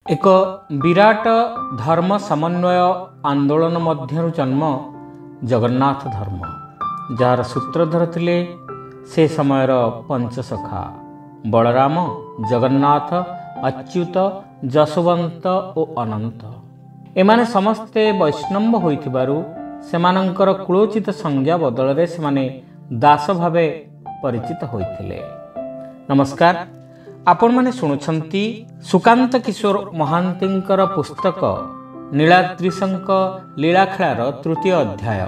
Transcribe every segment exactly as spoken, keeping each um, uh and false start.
एक विराट धर्म समन्वय आंदोलन मध्यरु जन्म जगन्नाथ धर्म, जार सूत्रधर थिले से समयर पंचसखा बलराम, जगन्नाथ, अच्युत, जसवंत और अनंत। एमाने समस्ते वैष्णव होइथिबारु सेमानंकर कुलोचित संज्ञा बदल से दास भावे परिचित होइथिले। नमस्कार, आपण माने शुणुछंती सुकांत किशोर महांतींकर पुस्तक नीलाद्रिशंक लीलाखेलार तृतीय अध्याय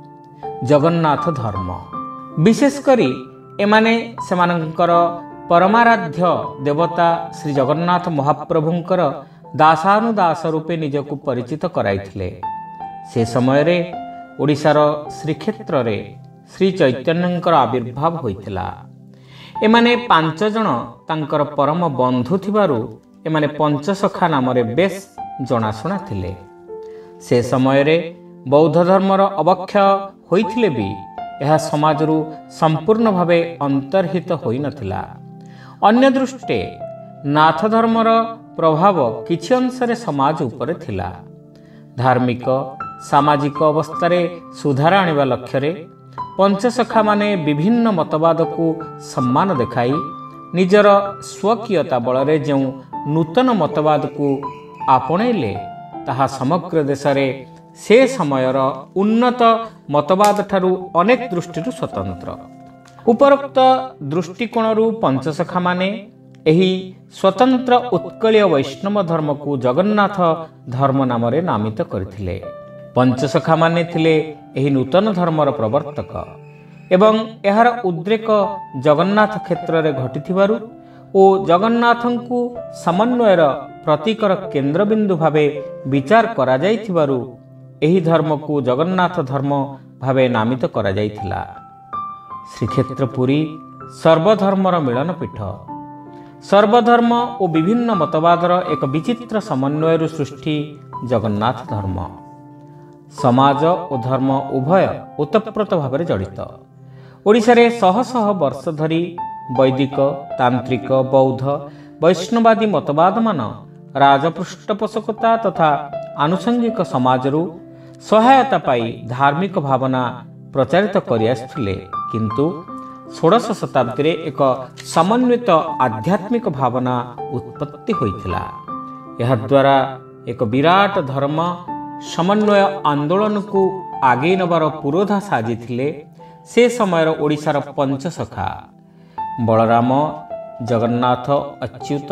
जगन्नाथ धर्म। विशेष करी एमाने सेमानंकर परमाराध्य देवता श्री जगन्नाथ महाप्रभुंकर दासानुदास रूपे निजकु परिचित कराइथिले। से समय रे ओडिशार श्रीक्षेत्र रे श्री चैतन्यंकर आविर्भाव होइथिला। एमाने पांच जन तांकर परम बंधु थिबारु एमाने पंचसखा नाम रे बेस जनाशुना थिले। से समय रे बौद्ध धर्मर अवक्षय होइथिले भी यह समाजरु संपूर्ण भावे अंतर्हित होई नथिला। अन्य दृष्टे नाथ धर्मर प्रभाव किछि अंशरे समाज उपरे थिला। धार्मिक सामाजिक अवस्था रे सुधार आनिबा लक्ष्य पंचसखा माने विभिन्न मतवाद को सम्मान देखाई निजर स्वकीयता बल जो नूतन मतवाद को आपणैले ताहा समग्र देश रे से समयर उन्नत मतवाद ठारू अनेक दृष्टि स्वतंत्र। उपरोक्त दृष्टिकोणरू पंचसखा माने एही स्वतंत्र उत्कलीय वैष्णव धर्म को जगन्नाथ धर्म नाम रे नामित करथिले। पंचसखा माने थिले एही नूतन धर्मर प्रवर्तक एवं एहार उद्रेक जगन्नाथ क्षेत्र रे घटिथिबारु ओ जगन्नाथंकु समन्वयर प्रतीकर केंद्रबिंदु भावे विचार करा जाइथिबारु एही धर्म को जगन्नाथ धर्म भावे नामित करा जाइथिला। श्रीक्षेत्रपुरी सर्वधर्मर मिलन पीठ। सर्वधर्म और विभिन्न मतवादर एक विचित्र समन्वयर सृष्टि जगन्नाथ धर्म। समाज और धर्म उभय ओतप्रोत भाव जड़ित। ओडिशा रे शह शह वर्ष धरी वैदिक, तांत्रिक, बौद्ध, वैष्णवादी मतवाद मान राजपृष्ठपोषकता तथा आनुषंगिक समाजरू सहायता पाई धार्मिक भावना प्रचारित करि आसुथिले। किंतु षोडश शताब्दी रे एक समन्वित आध्यात्मिक भावना उत्पत्ति होइथिला। यह द्वारा एक विराट धर्म समन्वय आंदोलन को आगे नबार पुरोधा साजिथिले से समयर ओडिशार पंचसखा बलराम, जगन्नाथ, अच्युत,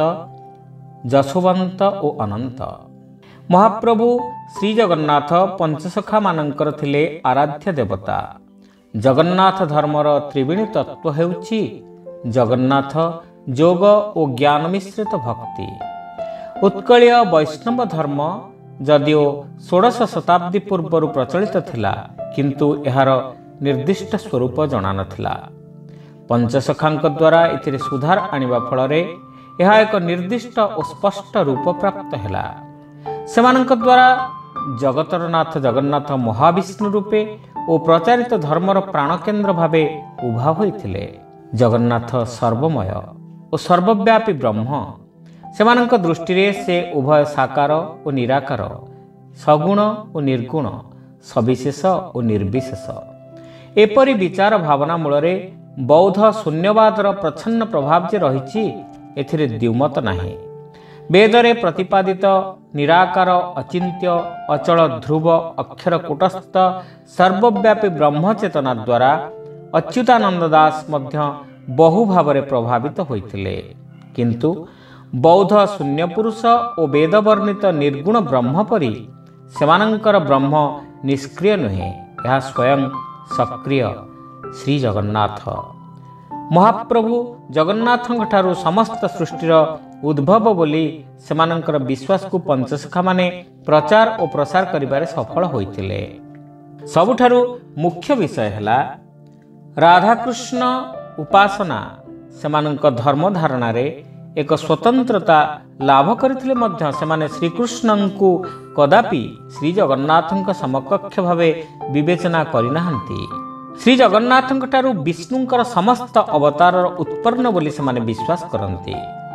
जसवंत और अनंत। महाप्रभु श्री जगन्नाथ पंचसखा मानंकर थिले आराध्य देवता। जगन्नाथ धर्मर त्रिवेणी तत्व हेउछि जगन्नाथ, जोग और ज्ञान मिश्रित भक्ति। उत्कलीय वैष्णव धर्म जदिओ षोडश शताब्दी पूर्व प्रचलित थिला, किंतु एहार निर्दिष्ट स्वरूप जणा नथिला। पंचसखांक द्वारा एथिरे सुधार आनिबा फलरे एहा एक निर्दिष्ट और स्पष्ट रूप प्राप्त हैला। सेमानंक द्वारा जगतर नाथ जगन्नाथ महाविष्णु रूपे और प्रचारित धर्मर प्राणकेन्द्र भावे उभा होइथिले। जगन्नाथ सर्वमय और सर्वव्यापी ब्रह्म। सेमानंक दृष्टि रे से उभय साकार और निराकार, सगुण और निर्गुण, सविशेष और निर्विशेष। एपरि विचार भावना मूलरे बौद्ध शून्यवादर प्रच्छन्न प्रभाव जे रहिछि एथिरे द्विमत नाही। वेदरे प्रतिपादित निराकार, अचिंत्य, अचल, ध्रुव, अक्षर कूटस्थ सर्वव्यापी ब्रह्मचेतना द्वारा अच्युतानंद दास मध्य बहु भावरे प्रभावित होइथिले। किंतु बौद्ध शून्य पुरुष और वेद वर्णित निर्गुण ब्रह्म परि सेमानंकर ब्रह्म निष्क्रिय नुहे, यह स्वयं सक्रिय श्री जगन्नाथ। महाप्रभु जगन्नाथंक ठारू समस्त सृष्टिर उद्भव बोली सेमानंकर विश्वास को पंचसखा माने प्रचार और प्रसार करिबारे सफल होइथिले। सबुठारू मुख्य विषय हैला राधाकृष्ण उपासना। सेमानंक धर्म धारणा रे एक स्वतंत्रता लाभ करथिले मध्य सेमाने श्रीकृष्णंकु कदापि श्री जगन्नाथंक समकक्ष भावे विवेचना करिनाहंती। श्री जगन्नाथंक ठारू विष्णुंकर समस्त अवतार उत्पन्न बोली सेमाने विश्वास करंती।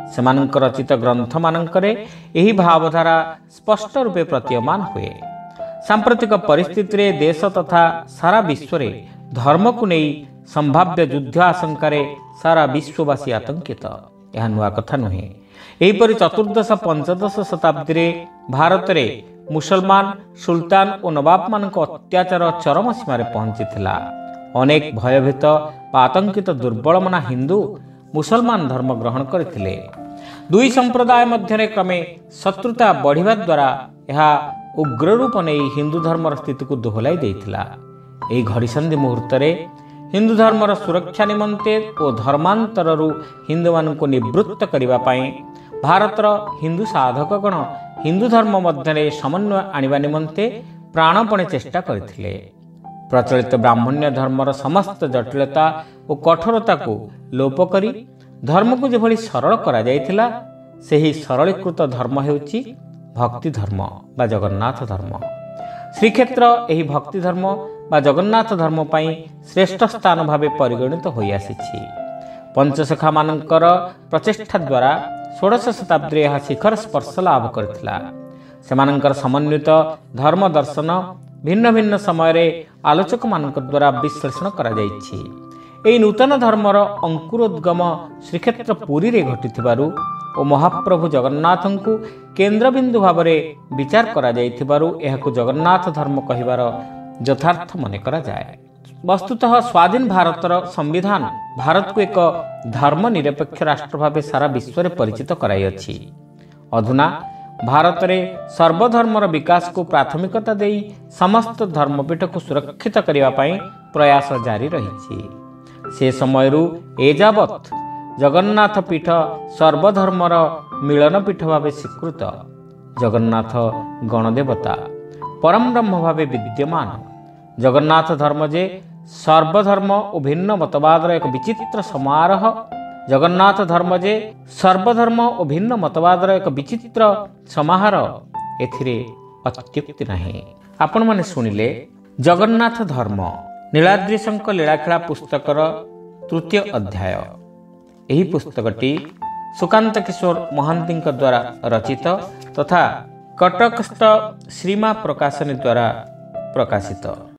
ସେମାନଙ୍କ ରଚିତ ଗ୍ରନ୍ଥମାନଙ୍କରେ ଏହି ଭାବଧାରା ସ୍ପଷ୍ଟ ରୂପେ ପ୍ରତୀୟମାନ ହୁଏ। ସାମ୍ପ୍ରତିକ ପରିସ୍ଥିତିରେ ଦେଶ ତଥା ସାରା ବିଶ୍ୱରେ ଧର୍ମକୁ ନେଇ ସମ୍ଭାବ୍ୟ ଯୁଦ୍ଧ ଆଶଙ୍କାରେ ସାରା ବିଶ୍ୱବାସୀ ଆତଙ୍କିତ। ଏହା ନୂଆ କଥା ନୁହେଁ। ଏହିପରି ଚତୁର୍ଦ୍ଦଶ ପଞ୍ଚଦଶ ଶତାବ୍ଦୀରେ ଭାରତରେ ମୁସଲମାନ ସୁଲତାନ ଓ ନବାବମାନଙ୍କ ଅତ୍ୟାଚାର ଚରମ ସୀମାରେ ପହଞ୍ଚିଥିଲା। ଅନେକ ଭୟଭୀତ ବା ଆତଙ୍କିତ ଦୁର୍ବଳମନା ହିନ୍ଦୁ ମୁସଲମାନ ଧର୍ମ ଗ୍ରହଣ କରିଥିଲେ। ଦୁଇ ସମ୍ପ୍ରଦାୟ ମଧ୍ୟରେ କ୍ରମେ ଶତ୍ରୁତା ବଢ଼ିବା ଦ୍ୱାରା ଏହା ଉଗ୍ରରୂପ ନେଇ ହିନ୍ଦୁ ଧର୍ମର ସ୍ଥିତିକୁ ଦୋହଲାଇ ଦେଇଥିଲା। ଏହି ଘଡ଼ିସନ୍ଧି ମୁହୂର୍ତ୍ତରେ ହିନ୍ଦୁ ଧର୍ମର ସୁରକ୍ଷା ନିମନ୍ତେ ଓ ଧର୍ମାନ୍ତରରୁ ହିନ୍ଦୁମାନଙ୍କୁ ନିବୃତ୍ତ କରିବା ପାଇଁ ଭାରତର ହିନ୍ଦୁ ସାଧକଗଣ ହିନ୍ଦୁ ଧର୍ମ ମଧ୍ୟରେ ସମନ୍ୱୟ ଆଣିବା ନିମନ୍ତେ ପ୍ରାଣପଣେ ଚେଷ୍ଟା କରିଥିଲେ। ପ୍ରଚଳିତ ବ୍ରାହ୍ମଣ୍ୟ ଧର୍ମର ସମସ୍ତ ଜଟିଳତା ଓ କଠୋରତାକୁ ଲୋପ କରି ଧର୍ମକୁ ଯେଭଳି ସରଳ କରାଯାଇଥିଲା, ସେହି ସରଳୀକୃତ ଧର୍ମ ହେଉଛି ଭକ୍ତି ଧର୍ମ ବା ଜଗନ୍ନାଥ ଧର୍ମ। ଶ୍ରୀକ୍ଷେତ୍ର ଏହି ଭକ୍ତି ଧର୍ମ ବା ଜଗନ୍ନାଥ ଧର୍ମ ପାଇଁ ଶ୍ରେଷ୍ଠ ସ୍ଥାନ ଭାବେ ପରିଗଣିତ ହୋଇଆସିଛି। ପଞ୍ଚସଖାମାନଙ୍କର ପ୍ରଚେଷ୍ଟା ଦ୍ୱାରା ଷୋଡ଼ଶ ଶତାବ୍ଦୀରେ ଏହା ଶିଖର ସ୍ପର୍ଶ ଲାଭ କରିଥିଲା। ସେମାନଙ୍କର ସମନ୍ୱିତ ଧର୍ମ ଦର୍ଶନ ଭିନ୍ନ ଭିନ୍ନ ସମୟରେ ଆଲୋଚକମାନଙ୍କ ଦ୍ୱାରା ବିଶ୍ଳେଷଣ କରାଯାଇଛି। ଏହି ନୂତନ ଧର୍ମର ଅଙ୍କୁରୋଦ୍ଗମ ଶ୍ରୀକ୍ଷେତ୍ର ପୁରୀରେ ଘଟିଥିବାରୁ ଓ ମହାପ୍ରଭୁ ଜଗନ୍ନାଥଙ୍କୁ କେନ୍ଦ୍ରବିନ୍ଦୁ ଭାବରେ ବିଚାର କରାଯାଇଥିବାରୁ ଏହାକୁ ଜଗନ୍ନାଥ ଧର୍ମ କହିବାର ଯଥାର୍ଥ ମନେ କରାଯାଏ। ବସ୍ତୁତଃ ସ୍ୱାଧୀନ ଭାରତର ସମ୍ବିଧାନ ଭାରତକୁ ଏକ ଧର୍ମ ନିରପେକ୍ଷ ରାଷ୍ଟ୍ର ଭାବେ ସାରା ବିଶ୍ୱରେ ପରିଚିତ କରାଇଅଛି। ଅଧୁନା ଭାରତରେ ସର୍ବଧର୍ମର ବିକାଶକୁ ପ୍ରାଥମିକତା ଦେଇ ସମସ୍ତ ଧର୍ମପୀଠକୁ ସୁରକ୍ଷିତ କରିବା ପାଇଁ ପ୍ରୟାସ ଜାରି ରହିଛି। ସେ ସମୟରୁ ଏଯାବତ୍ ଜଗନ୍ନାଥ ପୀଠ ସର୍ବଧର୍ମର ମିଳନ ପୀଠ ଭାବେ ସ୍ୱୀକୃତ। ଜଗନ୍ନାଥ ଗଣଦେବତା ପରମ ବ୍ରହ୍ମ ଭାବେ ବିଦ୍ୟମାନ। ଜଗନ୍ନାଥ ଧର୍ମ ଯେ ସର୍ବଧର୍ମ ଓ ଭିନ୍ନ ମତବାଦର ଏକ ବିଚିତ୍ର ସମାରୋହ, ଜଗନ୍ନାଥ ଧର୍ମ ଯେ ସର୍ବଧର୍ମ ଓ ଭିନ୍ନ ମତବାଦର ଏକ ବିଚିତ୍ର ସମାହାର, ଏଥିରେ ଅତ୍ୟୁକ୍ତି ନାହିଁ। ଆପଣମାନେ ଶୁଣିଲେ ଜଗନ୍ନାଥ ଧର୍ମ ନୀଳାଦ୍ରିଶଙ୍କ ଲୀଳାଖେଳା ପୁସ୍ତକର ତୃତୀୟ ଅଧ୍ୟାୟ। ଏହି ପୁସ୍ତକଟି ସୁକାନ୍ତ କିଶୋର ମହାନ୍ତିଙ୍କ ଦ୍ୱାରା ରଚିତ ତଥା କଟକସ୍ଥ ଶ୍ରୀମା ପ୍ରକାଶନୀ ଦ୍ୱାରା ପ୍ରକାଶିତ।